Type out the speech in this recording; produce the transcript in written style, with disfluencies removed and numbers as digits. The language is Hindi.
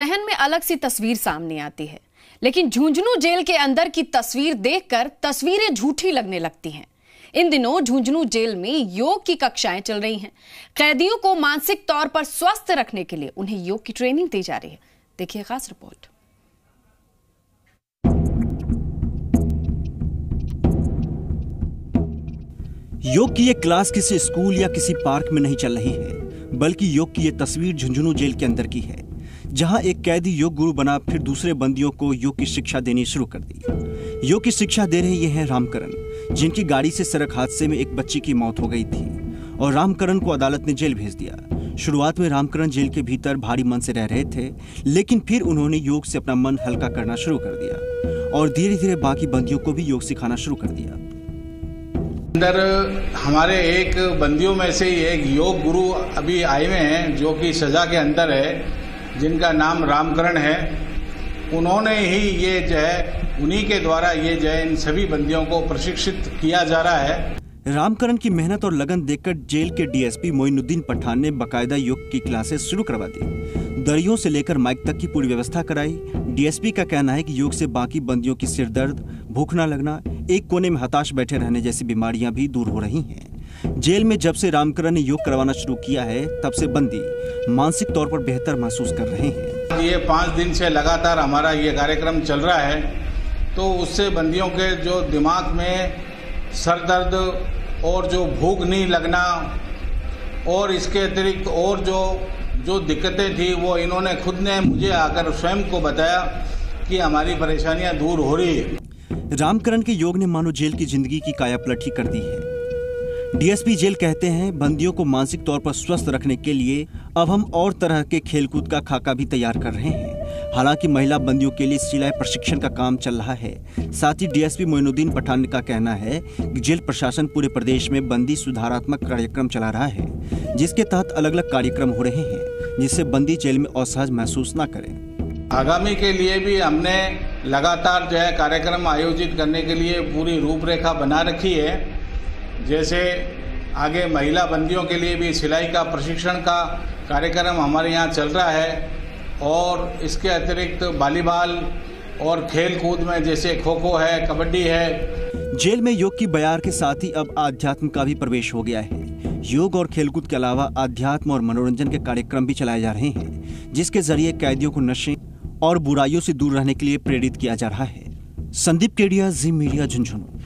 जहन में अलग सी तस्वीर सामने आती है, लेकिन झुंझुनू जेल के अंदर की तस्वीर देखकर तस्वीरें झूठी लगने लगती हैं। इन दिनों झुंझुनू जेल में योग की कक्षाएं चल रही हैं। कैदियों को मानसिक तौर पर स्वस्थ रखने के लिए उन्हें योग की ट्रेनिंग दी जा रही है। देखिए खास रिपोर्ट। योग की ये क्लास किसी स्कूल या किसी पार्क में नहीं चल रही है, बल्कि योग की ये तस्वीर झुंझुनू जेल के अंदर की है, जहां एक कैदी योग गुरु बना फिर दूसरे बंदियों को योग की शिक्षा देनी शुरू कर दी। योग की शिक्षा दे रहे ये हैं रामकरण, जिनकी गाड़ी से सड़क हादसे में एक बच्ची की मौत हो गई थी और रामकरण को अदालत ने जेल भेज दिया। शुरुआत में रामकरण जेल के भीतर भारी मन से रह रहे थे, लेकिन फिर उन्होंने योग से अपना मन हल्का करना शुरू कर दिया और धीरे धीरे बाकी बंदियों को भी योग सिखाना शुरू कर दिया। अंदर हमारे एक बंदियों में से एक योग गुरु अभी आए हुए हैं, जो कि सजा के अंदर है, जिनका नाम रामकरण है। उन्होंने ही ये जो है, उन्हीं के द्वारा ये जो है इन सभी बंदियों को प्रशिक्षित किया जा रहा है। रामकरण की मेहनत और लगन देखकर जेल के डीएसपी मोइनुद्दीन पठान ने बाकायदा योग की क्लासेस शुरू करवा दी। दरियों से लेकर माइक तक की पूरी व्यवस्था कराई। डीएसपी का कहना है कि योग से बाकी बंदियों की सिरदर्द, भूख न लगना, एक कोने में हताश बैठे रहने जैसी बीमारियां भी दूर हो रही हैं। जेल में जब से रामकरण ने योग करवाना शुरू किया है, तब से बंदी मानसिक तौर पर बेहतर महसूस कर रहे हैं। ये 5 दिन से लगातार हमारा ये कार्यक्रम चल रहा है, तो उससे बंदियों के जो दिमाग में सर दर्द और जो भूख नहीं लगना और इसके अतिरिक्त और जो दिक्कतें थी, वो इन्होंने खुद ने मुझे आकर स्वयं को बताया कि हमारी परेशानियां दूर हो रही है। रामकरण के योग ने मानो जेल की जिंदगी की कायापलट ही कर दी है। डीएसपी जेल कहते हैं, बंदियों को मानसिक तौर पर स्वस्थ रखने के लिए अब हम और तरह के खेलकूद का खाका भी तैयार कर रहे हैं। हालांकि महिला बंदियों के लिए सिलाई प्रशिक्षण का काम चल रहा है। साथ ही डीएसपी मोइनुद्दीन पठान का कहना है कि जेल प्रशासन पूरे प्रदेश में बंदी सुधारात्मक कार्यक्रम चला रहा है, जिसके तहत अलग अलग कार्यक्रम हो रहे हैं, जिससे बंदी जेल में असहज महसूस न करें। आगामी के लिए भी हमने लगातार जो है कार्यक्रम आयोजित करने के लिए पूरी रूपरेखा बना रखी है। जैसे आगे महिला बंदियों के लिए भी सिलाई का प्रशिक्षण का कार्यक्रम हमारे यहाँ चल रहा है, और इसके अतिरिक्त वॉलीबॉल और खेल कूद में जैसे खो खो है, कबड्डी है। जेल में योग की बयार के साथ ही अब आध्यात्म का भी प्रवेश हो गया है। योग और खेलकूद के अलावा आध्यात्म और मनोरंजन के कार्यक्रम भी चलाए जा रहे हैं, जिसके जरिए कैदियों को नशे और बुराइयों से दूर रहने के लिए प्रेरित किया जा रहा है। संदीप केडिया, जी मीडिया, झुंझुनू।